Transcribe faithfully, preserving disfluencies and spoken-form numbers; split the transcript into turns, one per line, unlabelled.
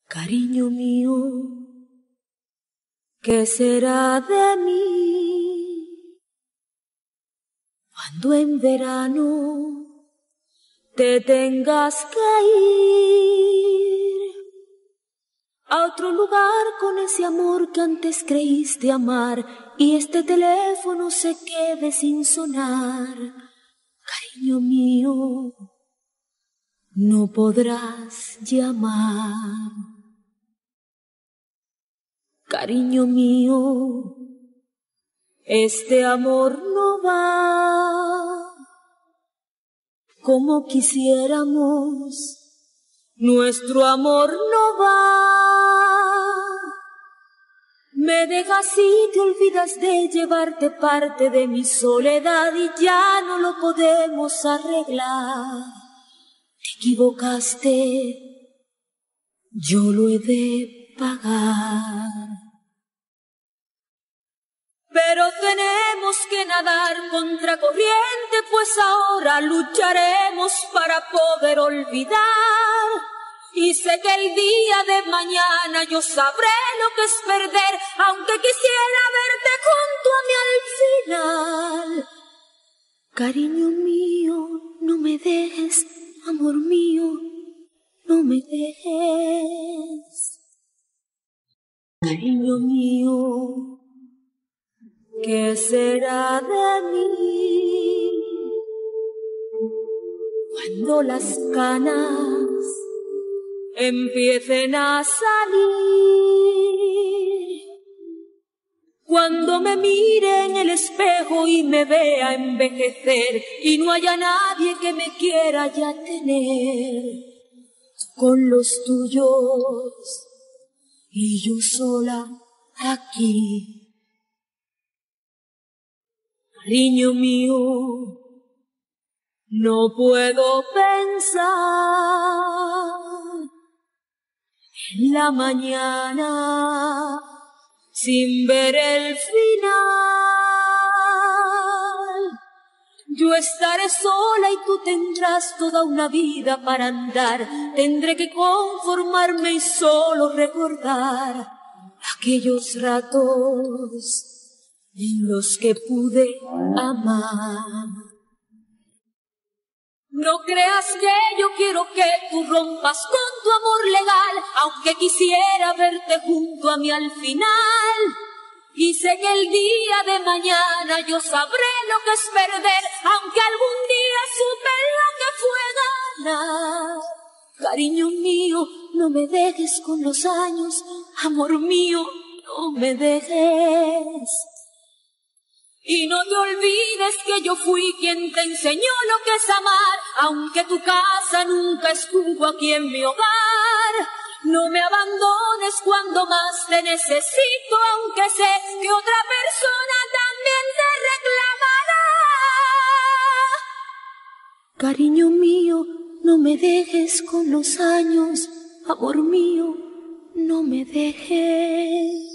Cariño mío, ¿qué será de mí cuando en verano te tengas que ir a otro lugar con ese amor que antes creíste amar y este teléfono se quede sin sonar? Cariño mío, no podrás llamar. Cariño mío, este amor no va como quisiéramos, nuestro amor no va. Me dejas y te olvidas de llevarte parte de mi soledad y ya no lo podemos arreglar. Te equivocaste, yo lo he de pagar. Pero tenemos que nadar contra corriente, pues ahora lucharemos para poder olvidar. Y sé que el día de mañana yo sabré lo que es perder, aunque quisiera verte junto a mí al final. Cariño mío, no me dejes, amor mío, no me dejes. Cariño mío, ¿qué será de mí cuando las canas empiecen a salir? Cuando me mire en el espejo y me vea envejecer y no haya nadie que me quiera ya tener con los tuyos y yo sola aquí. Cariño mío, no puedo pensar en la mañana sin ver el final. Yo estaré sola y tú tendrás toda una vida para andar. Tendré que conformarme y solo recordar aquellos ratos en los que pude amar. No creas que yo quiero que tú rompas con tu amor legal, aunque quisiera verte junto a mí al final. Y sé que el día de mañana yo sabré lo que es perder, aunque algún día supe lo que fue ganar. Cariño mío, no me dejes con los años, amor mío, no me dejes. Y no te olvides que yo fui quien te enseñó lo que es amar, aunque tu casa nunca estuvo aquí en mi hogar. No me abandones cuando más te necesito, aunque sé que otra persona también te reclamará. Cariño mío, no me dejes con los años, amor mío, no me dejes.